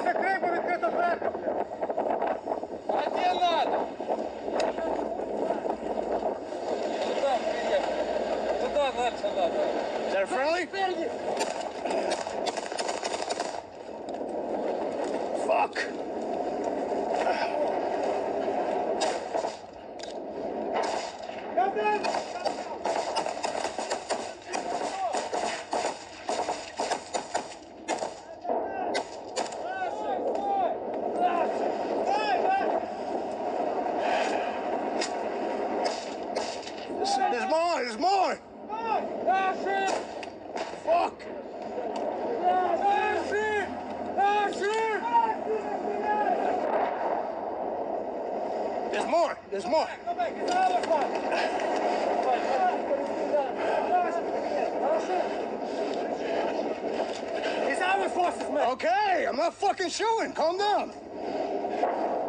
закрий, бо відкрита дверка. А где надо? Туда приехали. Туда дальше надо. Is that friendly? Fuck. It's mine, it's mine! Fuck! It's mine, it's mine. It's our forces, man. Okay, I'm not fucking shooting, calm down.